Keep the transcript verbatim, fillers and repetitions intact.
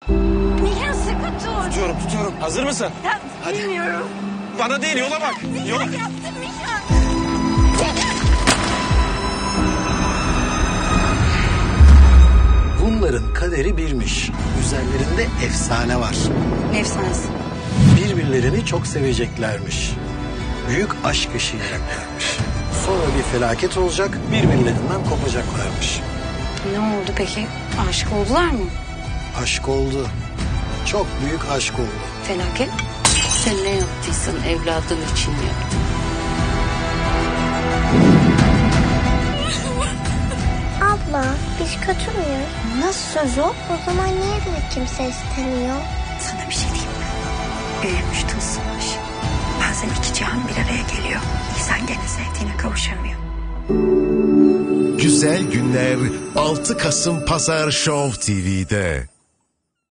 Mihran sıkı tut. Tutuyorum tutuyorum. Hazır mısın? Ya, bilmiyorum. Bana değil yola bak. Yola. Mihran yaptım Mihran. Bunların kaderi birmiş. Üzerlerinde efsane var. Ne efsanesi? Birbirlerini çok seveceklermiş. Büyük aşk yaşayacaklarmış. Sonra bir felaket olacak, birbirlerinden kopacaklarmış. Ne oldu peki? Aşık oldular mı? Aşk oldu. Çok büyük aşk oldu. Felaket? Sen ne yaptıysan evladın için yaptın. Abla biz kötü müyüz? Nasıl söz o? O zaman niye bizi kimse istemiyor? Sana bir şey diyeyim mi? Büyümüş tılsımmış. Bazen iki cihan bir araya geliyor. İnsan gene sevdiğine kavuşamıyor. Güzel Günler altı Kasım Pazar Show T V'de.